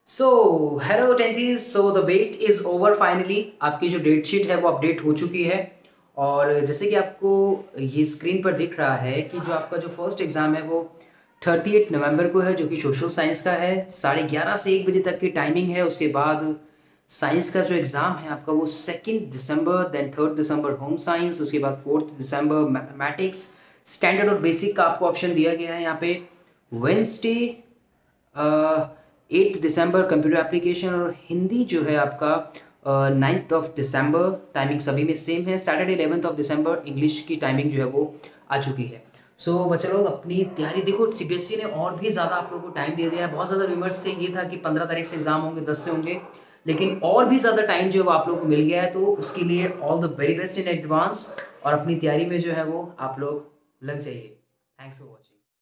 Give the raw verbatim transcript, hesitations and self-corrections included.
So hello tenthies, so the wait is over finally. आपकी जो date sheet है वो अपडेट हो चुकी है। और जैसे कि आपको ये स्क्रीन पर दिख रहा है कि जो आपका जो फर्स्ट एग्ज़ाम है वो थर्टी नवंबर को है, जो कि सोशल साइंस का है। साढ़े ग्यारह से एक बजे तक की टाइमिंग है। उसके बाद साइंस का जो एग्ज़ाम है आपका वो second December, then third December home science, उसके बाद फोर्थ दिसंबर मैथमेटिक्स। स्टैंडर्ड और बेसिक का आपको ऑप्शन दिया गया है यहाँ पे। Wednesday eighth December computer application, और हिंदी जो है आपका नाइन्थ ऑफ दिसंबर। टाइमिंग सभी में सेम है। Saturday eleventh of December English की टाइमिंग जो है वो आ चुकी है। सो so, बच्चे लोग अपनी तैयारी देखो। सीबीएसई ने और भी ज़्यादा आप लोगों को टाइम दे दिया है। बहुत ज़्यादा रूमर्स थे, ये था कि पंद्रह तारीख से एग्जाम होंगे, दस से होंगे, लेकिन और भी ज़्यादा टाइम जो है वो आप लोगों को मिल गया है। तो उसके लिए all the very best in advance, और अपनी तैयारी में जो है वो आप लोग लग जाइए। Thanks for watching.